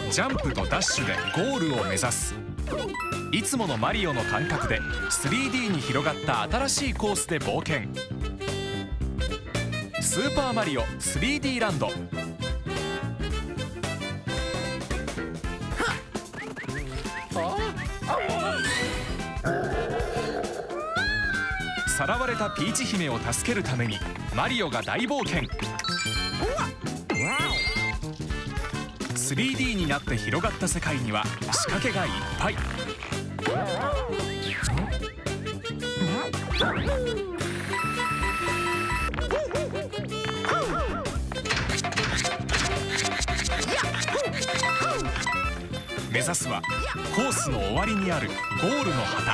ジャンプとダッシュでゴールを目指す。いつものマリオの感覚で 3D に広がった新しいコースで冒険。スーパーマリオ 3D ランド。さらわれたピーチ姫を助けるためにマリオが大冒険。3D になって広がった世界には仕掛けがいっぱい。目指すはコースの終わりにあるゴールの旗。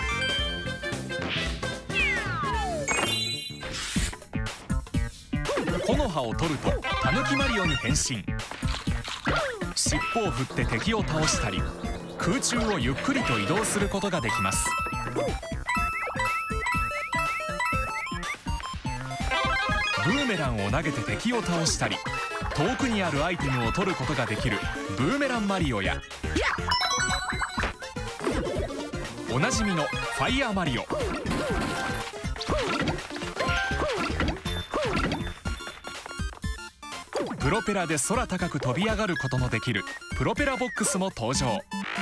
木の葉を取るとたぬきマリオに変身。尻尾を振って敵を倒したり、空中をゆっくりと移動することができます。ブーメランを投げて敵を倒したり、遠くにあるアイテムを取ることができるブーメランマリオや、おなじみのファイヤーマリオ、プロペラで空高く飛び上がることのできるプロペラボックスも登場。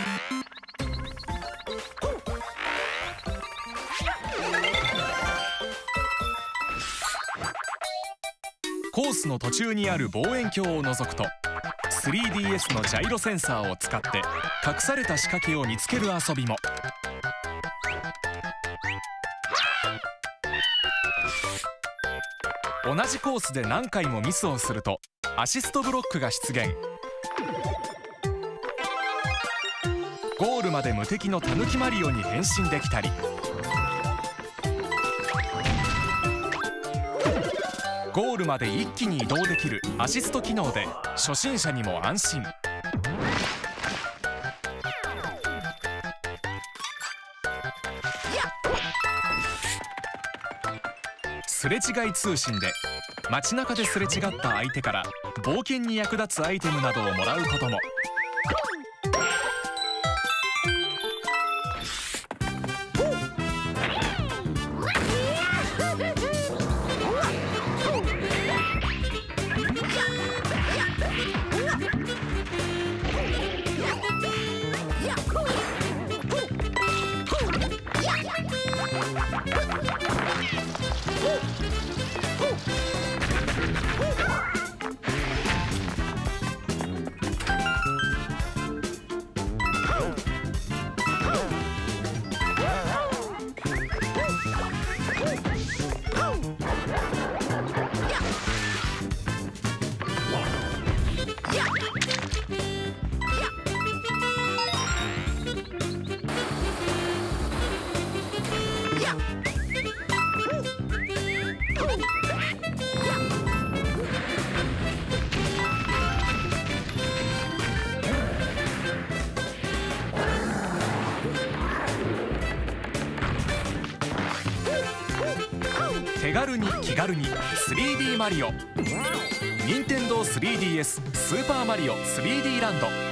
コースの途中にある望遠鏡を覗くと 3DS のジャイロセンサーを使って隠された仕掛けを見つける遊びも。同じコースで何回もミスをするとアシストブロックが出現。ゴールまで無敵のたぬきマリオに変身できたり、ゴールまで一気に移動できるアシスト機能で初心者にも安心。すれ違い通信で街中ですれ違った相手から冒険に役立つアイテムなどをもらうことも。手軽に気軽に 3D マリオ。任天堂 3DS スーパーマリオ 3D ランド。